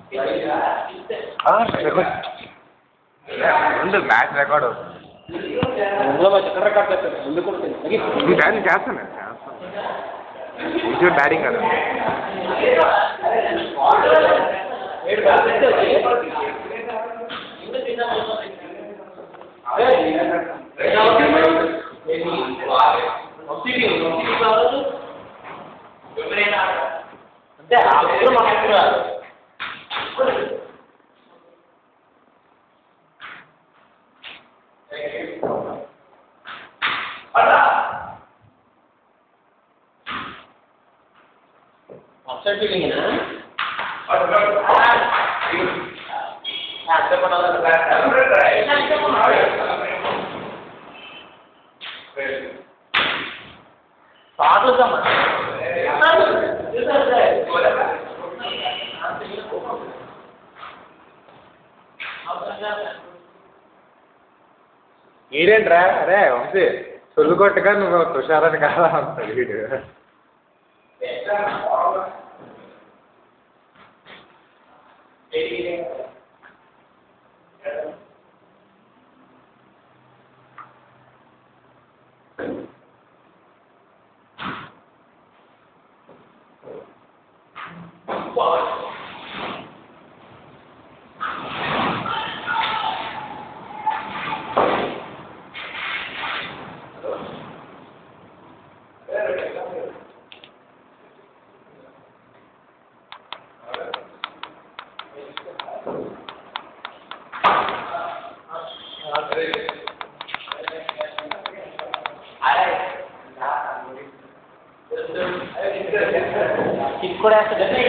ఉంది match record అవుతుంది. నేను చేస్తాను కొంచెం బ్యాటింగ్ కదా. అంటే అప్పుడు మనకు అప్సెట్ ఫీలింగ్ ఈడేంట్రా అరే వంశీ సొల్లు కొట్టగా నువ్వు తుషారని కాదా అంటాడు వీడు. కూడా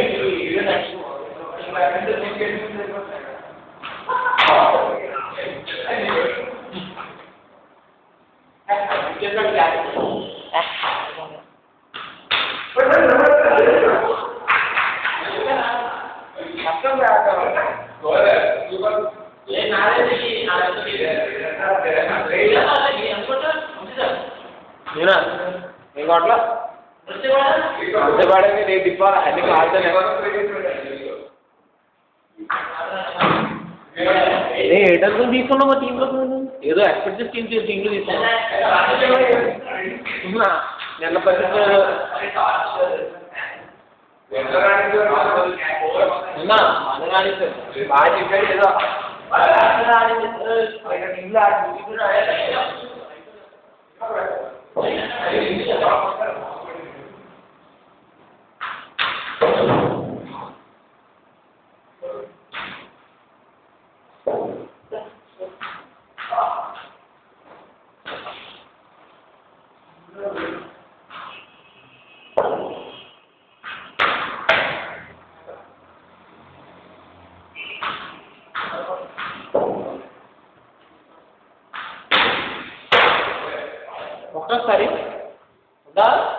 ఇంకోట్లా అంతేపాడని రేపు ఇవ్వాలి అన్ని ఆడతానే ఏటర్లు తీసుకున్నావు టీంలో ఏదో ఎక్స్పెక్ట్ చేసి టీంలో తీసుకున్నా నిన్న పరిస్థితి బాగా చెప్పాడు ఏదో టీంలో ఒక్కసారి